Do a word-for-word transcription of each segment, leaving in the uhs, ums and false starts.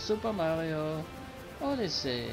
Super Mario Odyssey.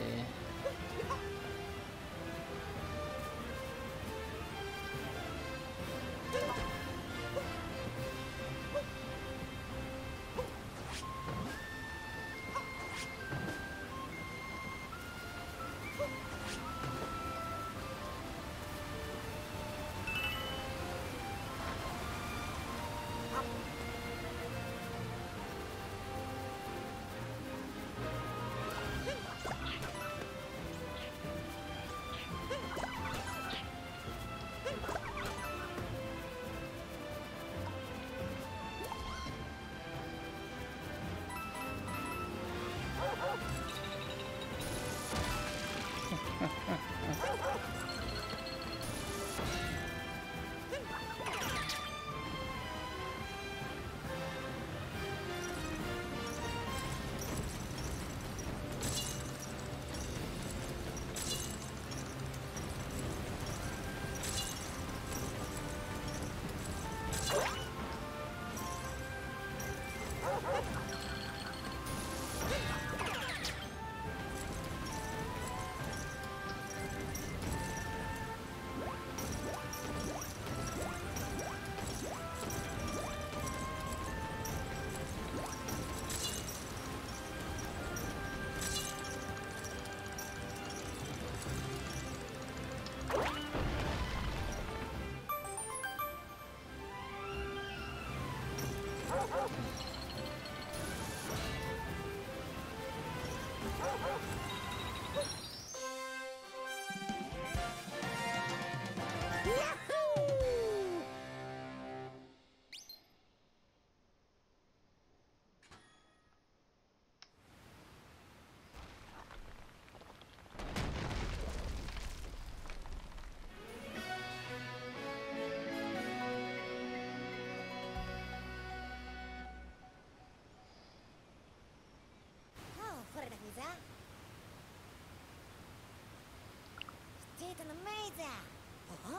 An amazing. Huh?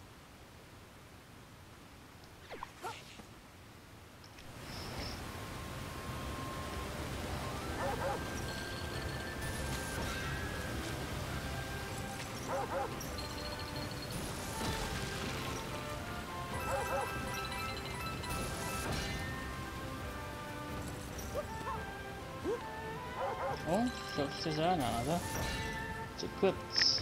Oh, schaffst du es auch noch, oder? Zu kurz.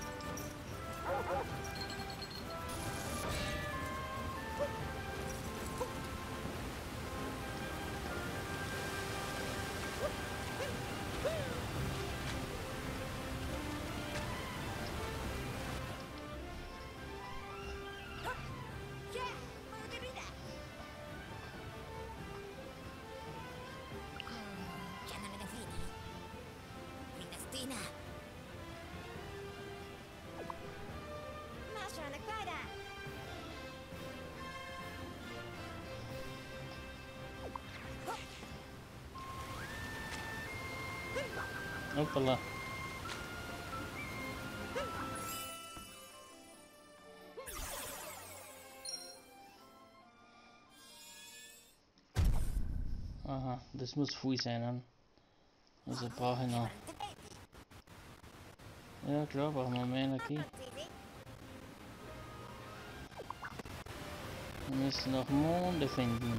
Hoppala. Aha, das muss viel sein. Also brauche ich noch. Ja klar, brauchen wir mehr Energie. Wir müssen noch Monde finden.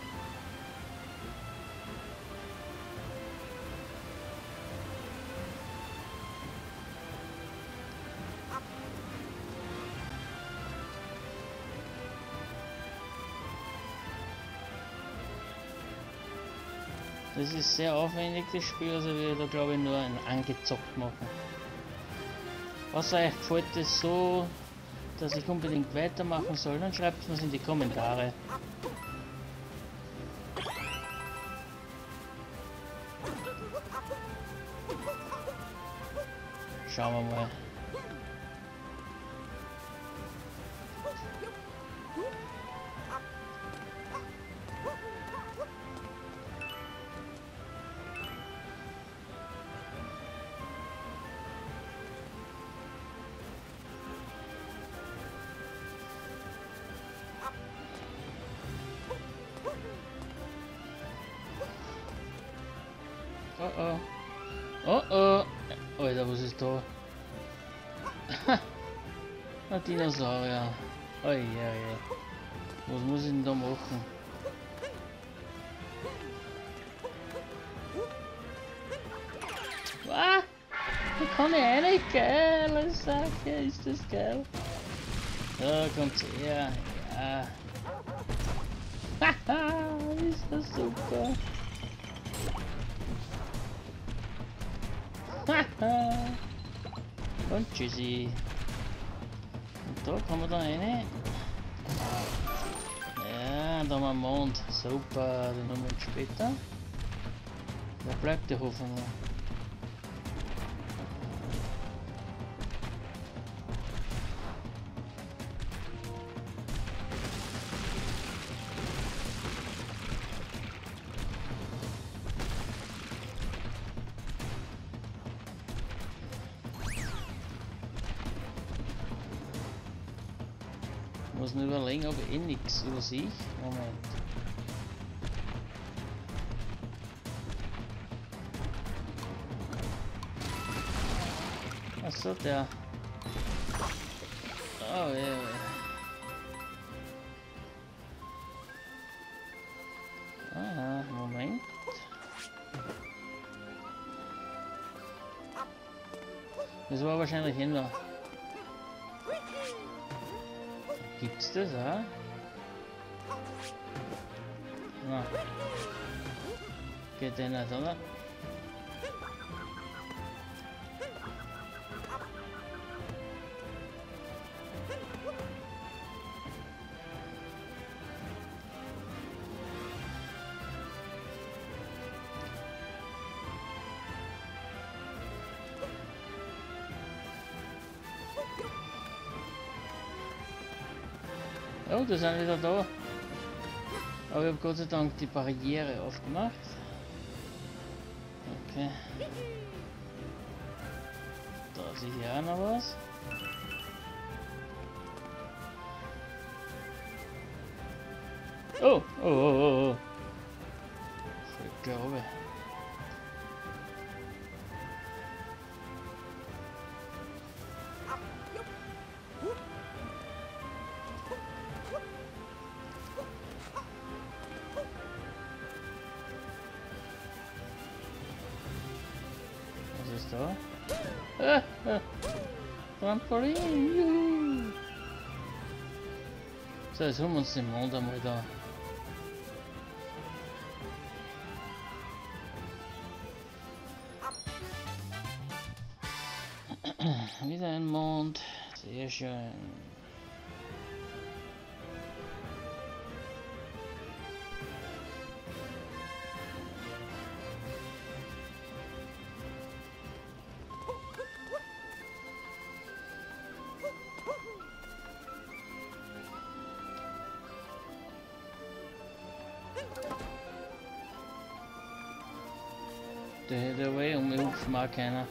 Das ist sehr aufwendig, das Spiel, also wir da glaube ich nur ein angezockt machen. Was euch gefällt das so, dass ich unbedingt weitermachen soll, dann schreibt es in die Kommentare. Schauen wir mal. Oh oh. Oh oh. Alter, was ist da? Ein Dinosaurier. Oi, oi. Was muss ich denn da machen? Ah! Da kann ich rein, geil, Sache, ist das geil. Da kommt's her, ja. Haha, ist das super. Haha. Und tschüssi. Und da kann man da rein. Ja, da haben wir einen Mond. Super, den haben wir jetzt später. Da bleibt der Hofen noch. Ich muss nur überlegen, ob ich eh nichts über sich. Moment. Achso, der. Oh ja. Yeah. Aha, Moment. Das war wahrscheinlich hinter. Gibt's das auch? Na. Geht der nicht, oder? Oh, die sind wieder da. Aber ich habe Gott sei Dank die Barriere aufgemacht. Okay. Da sehe ich auch noch was. Oh, oh, oh, oh, oh. Ich glaube. Was ist da? Ah, ah. Trampolin, juhu. So, jetzt holen wir uns den Mond einmal da. Wieder ein Mond, sehr schön. Der, der Way um mich hupfen mag keiner.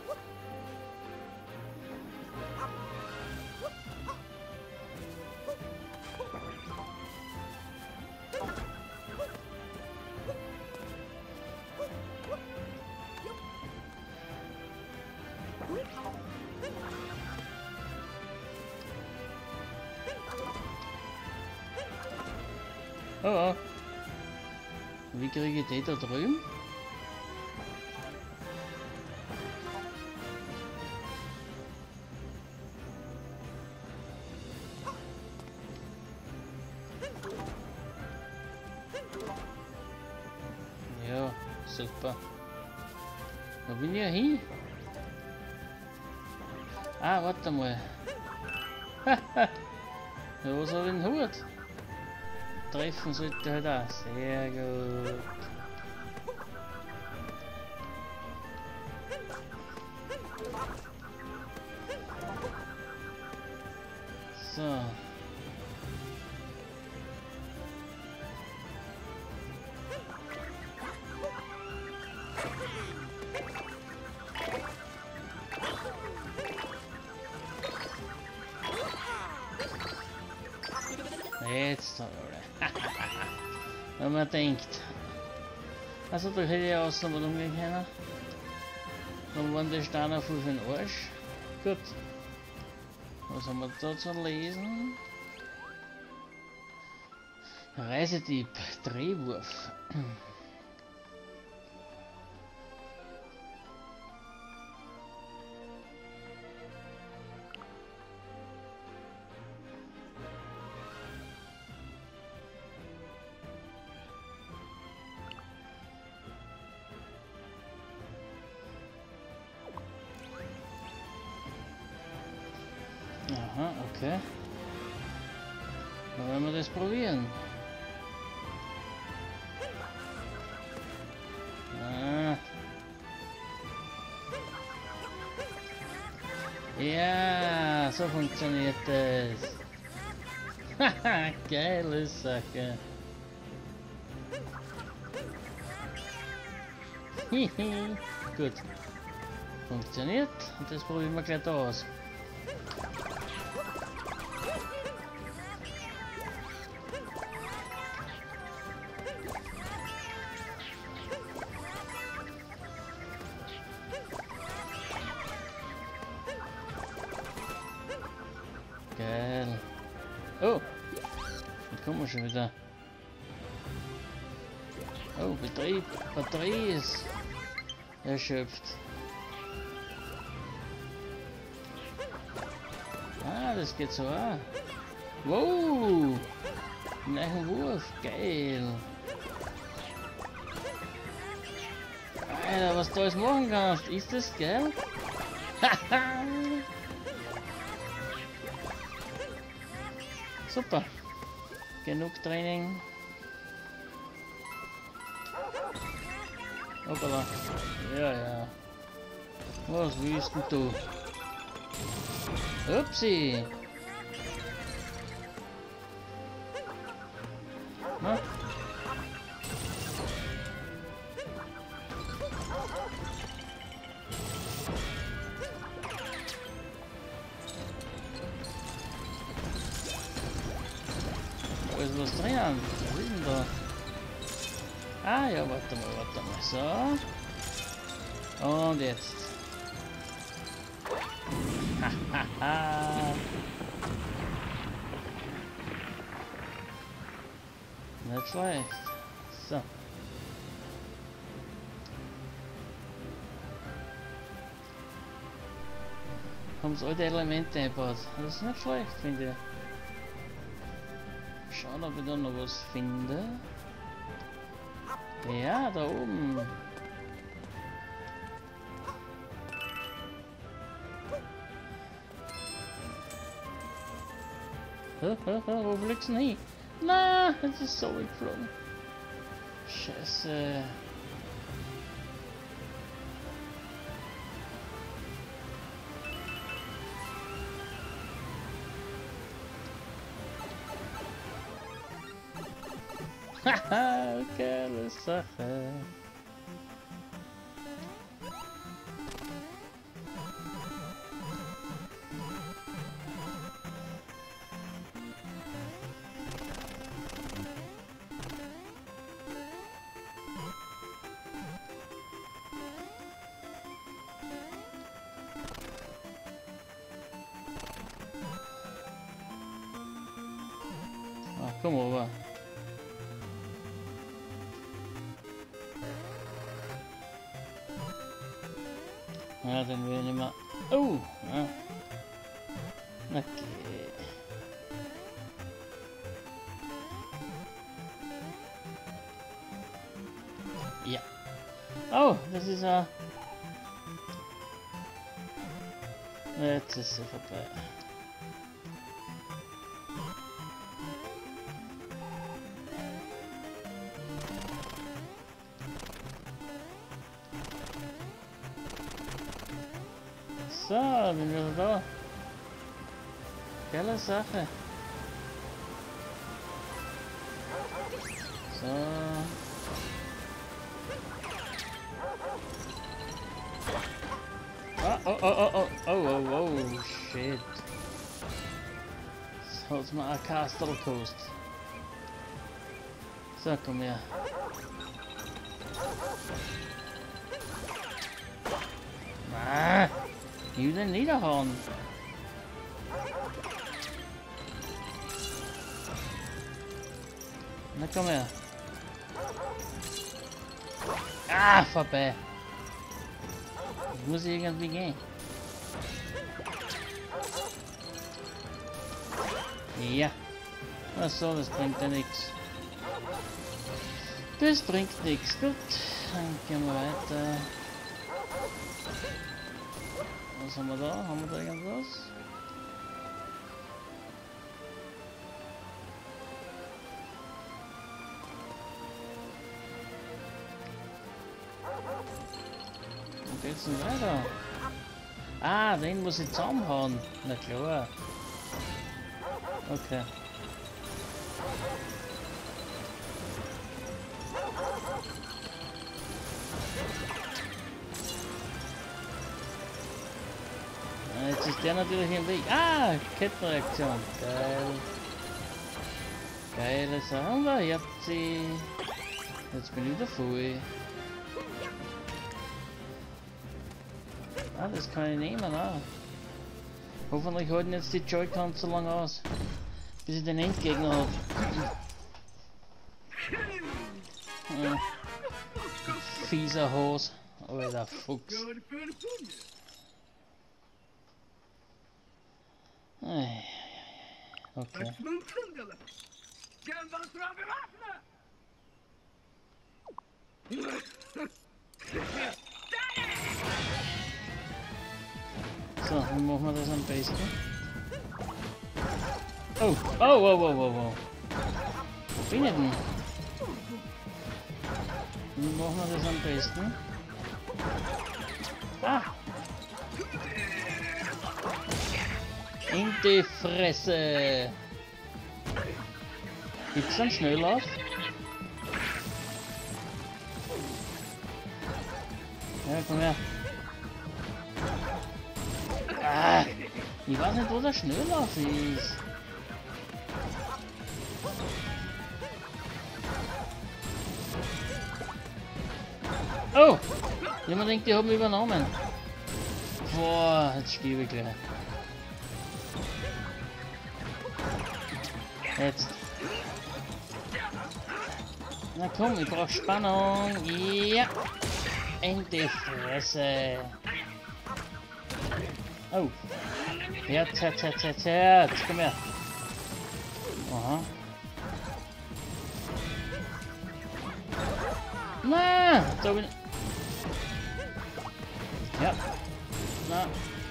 Oh, oh. Wie kriege ich die da drüben? Ja, super. Wo bin ich hin? Ah, warte mal. Haha. Ja, was habe ich denn Hut? Treffen sollte halt auch. Sehr gut. So. Jetzt, wenn man denkt. Also da hätte ich außen mal umgehen können. Dann waren die Steine voll für den Arsch. Gut. Was haben wir da zu lesen? Reisetipp, Drehwurf. Aha, okay. Dann werden wir das probieren. Ah. Ja, so funktioniert das. Haha, geile Sache. Hihi, gut. Funktioniert und das probieren wir gleich da aus. Geil. Oh, jetzt kommen wir schon wieder. Oh, Betrieb, Batterie ist erschöpft. Ah, das geht so auch. Wow, neuen Wurf, geil. Alter, was du alles machen kannst, ist das geil? Haha. Super. Genug Training. Hoppala. Ja, ja. Was willst denn du? Upsi. Na? Wo ist was drin? Was ist denn da? Ah ja, warte mal, warte mal. So. Und jetzt. Hahaha. Nicht schlecht. So. Haben sie alte Elemente eingebaut. Das ist nicht schlecht, finde ich. Schauen, ob ich da noch was finde. Ja, da oben. Hä, hä, hä, wo fliegst du denn hin? Na, es ist so geflogen. Scheiße. Haha, geile Sache. Ach, komm rüber. Ja, den will ich nicht mehr. Oh! Ja. Okay. Ja. Oh, das ist ja. Jetzt ist sie vorbei. So, bin wieder da. Geile Sache. So. Ah, oh, oh, oh, oh, oh, oh, oh, shit. Das hat's mir ein Castle gekostet. So, komm her. Ah, ich will den niederhauen. Na komm her. Ah, vorbei. Ich muss irgendwie gehen. Ja. Ach so, das bringt ja nichts. Das bringt nichts. Gut, dann gehen wir weiter. Was haben wir da? Haben wir da irgendwas? Wo geht's denn weiter? Ah, den muss ich zusammenhauen. Na klar. Okay. Jetzt ist der natürlich im Weg. Ah, Kettenreaktion. Geil. Geile Sache. Da, ihr habt sie. Jetzt bin ich wieder voll. Ah, das kann ich nehmen, ah. Hoffentlich halten jetzt die Joy-Cons so lange aus, bis ich den Endgegner habe. Ja. Fieser Hose. Alter Fuchs. Okay. So, wie machen wir das am besten? Oh, oh, oh, oh, oh, oh. Wo bin ich denn? Wie machen wir das am besten? Ah! In die Fresse! Gibt's einen Schnelllauf? Ja, komm her. Ah, ich weiß nicht, wo der Schnelllauf ist. Oh! Jemand denkt, die haben übernommen. Boah, jetzt stiebe ich gleich. Jetzt. Na komm, ich brauch Spannung. Ja. In die Fresse. Oh. Herz, Herz, Herz, Herz, Herz. Komm her. Aha. Na, da bin ich. Ja. Na.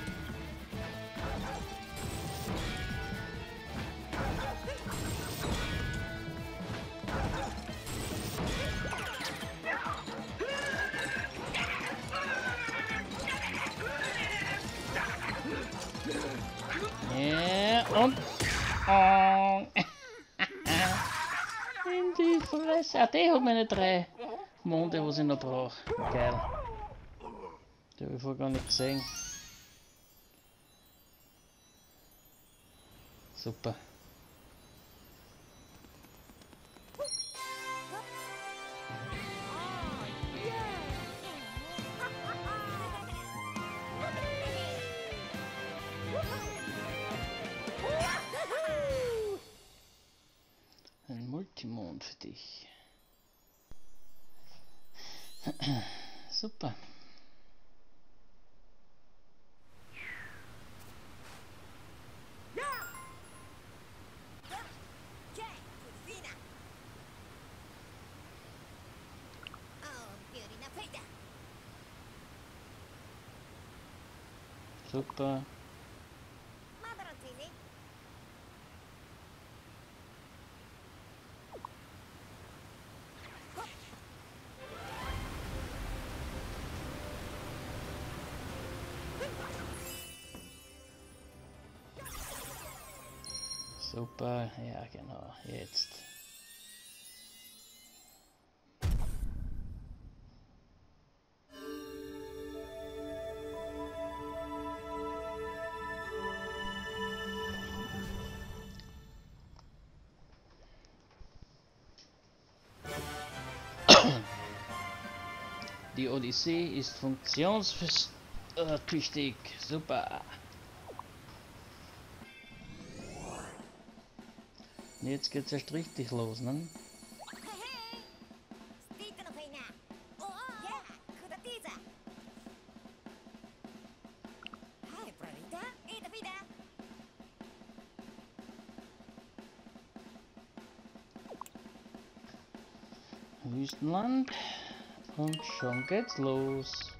Ja, und. Oh. In die Fresse. Ah, der hat meine drei Monde, was ich noch brauche. Geil. Die habe ich vorher gar nicht gesehen. Super. Ein Multimond für dich. Super. Super. Super, ja genau, jetzt. Die Odyssee ist funktionsfähig. Äh, tüchtig, super. Und jetzt geht's erst richtig los, ne? Hey, steht noch einer. Oh, ja, guter dieser. Hi, Brunita. Ida wieder. Wüstenland. Und schon geht's los.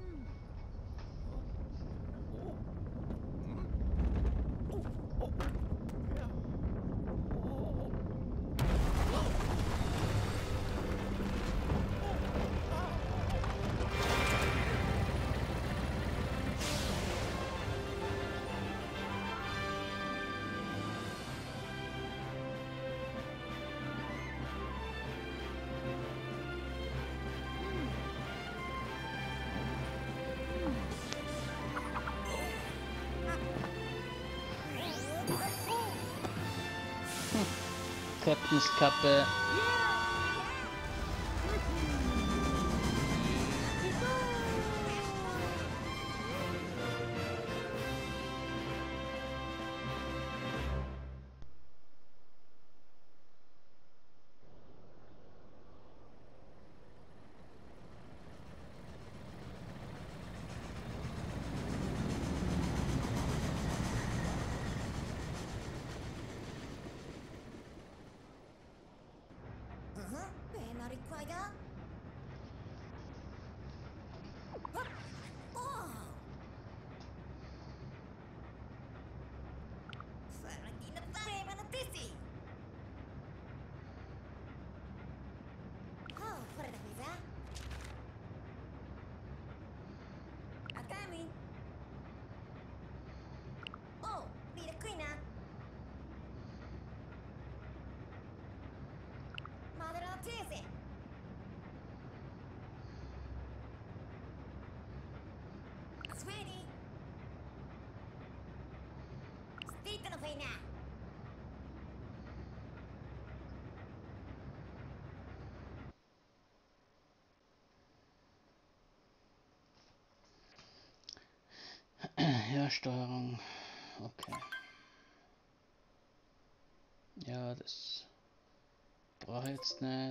Captain's Kappe. Uh-huh. Penalty Crider. Oh. Parang di na tayo manatisi. Oh, para na pizza. Atami. Oh, di na queen na. Mother of Tizzy. Sweetie. Stita na na. Ja, Steuerung. Okay. Ja, das brauche ich jetzt nicht.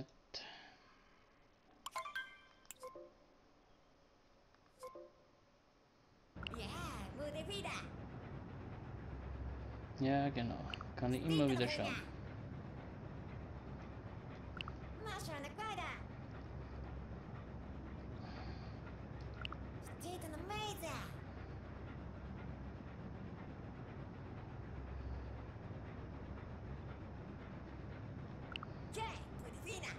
Yeah, Mude wieder. Ja, genau. Kann ich immer wieder schauen. Masha na Crider. Stita na mesa. Jay, Pudifina.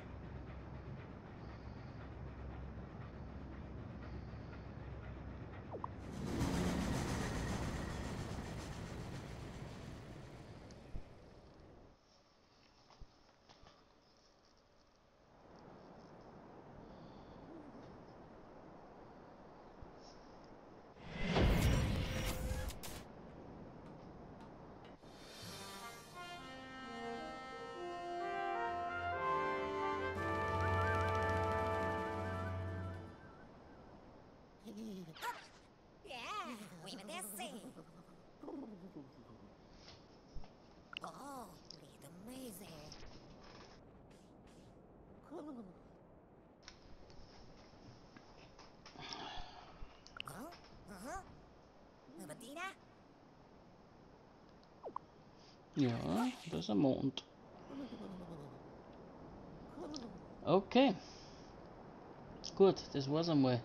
Yeah, we were there sing. Oh, little amazing. Huh? Uh-huh. Nubatina? Ja, das ist ein Mond. Okay. Gut, das war's einmal.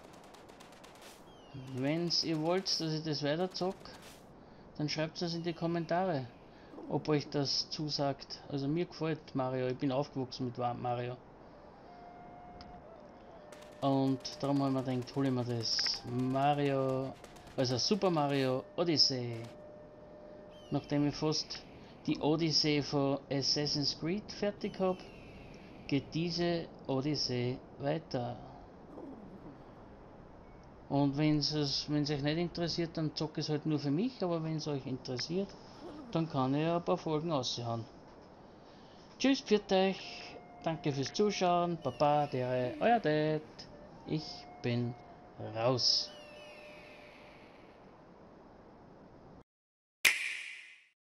Wenn's ihr wollt, dass ich das weiter zock, dann schreibt es in die Kommentare, ob euch das zusagt. Also mir gefällt Mario, ich bin aufgewachsen mit Mario. Und darum haben wir gedacht, hole ich mir das Mario, also Super Mario Odyssey. Nachdem ich fast die Odyssey von Assassin's Creed fertig habe, geht diese Odyssey weiter. Und wenn es euch nicht interessiert, dann zocke ich es halt nur für mich, aber wenn es euch interessiert, dann kann ich ein paar Folgen raushauen. Tschüss, pfiat euch, danke fürs Zuschauen, Baba, der euer Dad, ich bin raus.